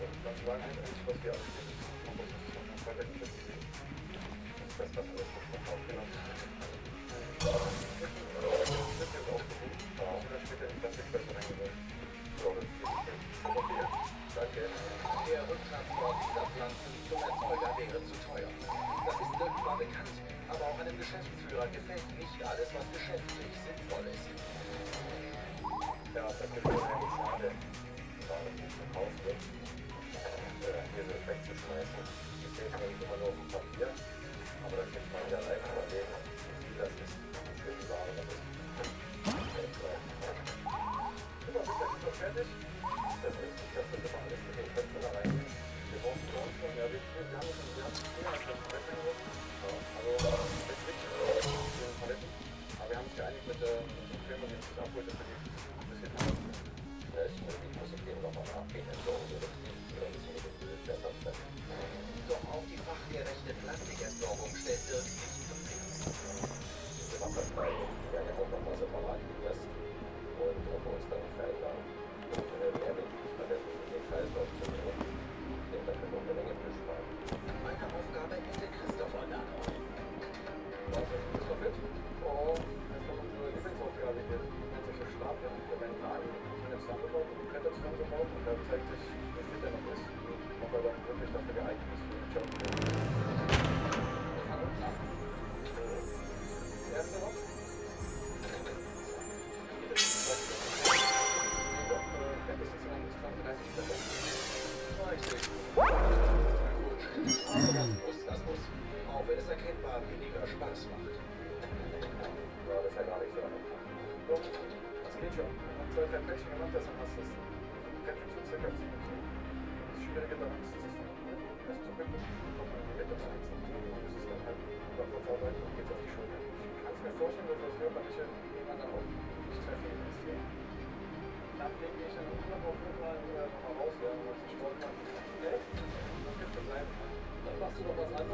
Das war eigentlich, was wir alle sehen. Man muss es noch weiter sehen. Das alles noch aufgenommen. Das ist jetzt aufgerufen. Da steht ja die Plastik besser reingesetzt. So, das ist okay. Danke. Der Rücktransport dieser Pflanzen zum Erzeuger wäre zu teuer. Das ist Dirk zwar bekannt, aber auch einem Geschäftsführer gefällt nicht alles, was geschäftlich sinnvoll ist. Ja, das ist eigentlich schade, weil es nicht verkauft wird. Hier so wegzuschmeißen. Ich sehe es nicht immer nur auf dem Papier, aber da kriegt man ja live überlegen, wie viel das ist, wie schön die Ware das ist. Super, sind wir fertig? Das ist nicht, dass wir immer alles mit den Köpfen da reingehen. Wir brauchen für uns schon, ja, wir haben schon Paletten gewusst. Also, das ist richtig für den Paletten. Aber wir haben uns geeinigt mit der Firma, die uns das abholt, dass wir die ein bisschen haben. Ich muss dem nochmal nachgehen, entsorgen wir das nicht, oder müssen wir den Müll besser trennen. Doch auch die fachgerechte Plastikentsorgung stellt Dirk nicht zufrieden. Diese Wasserspeicher, die werden ja auch nochmal separat gepresst und ob wir uns da nicht verändern. Mehr mit Paletten in den Kreislauf zu nehmen. Ich denke, da können wir eine Menge Müll sparen. Meine Aufgabe hätte Christopher da noch. Warte, bist du fit? Oh, das ist doch unsere Lieblingsaufgabe hier. Nennt sich der Stab, der werden Wagen zusammengebaut und die Bretter zusammengebaut und da zeigt sich, wie fit er noch ist, ob er dann wirklich dafür geeignet ist für den Job. Wir fangen unten an. Das erste noch. Spätestens in 2030 Stelle. Oh, ich sehe schon. Das muss. Auch wenn es erkennbar weniger Spaß macht. Ja, das ist ja gar nicht so einfach. So, das geht schon. Wenn man 2, 3 Plättchen gemacht hast, dann hast du das Plättchen zu ca. 7 Kilo. Das Schwierige daran ist, dass es erst zu binden, kommt man in die Mitte rein. Und das ist dann halt über Kurzarbeit und geht auf die Schulter. Ich kann es mir vorstellen, dass das Körperliche jemand dann auch nicht sehr viel investieren. Dann lege ich dann noch auf nochmal raus, ja, und sich Sport machen. Nee, dann gibt es bleiben. Dann machst du doch was anderes.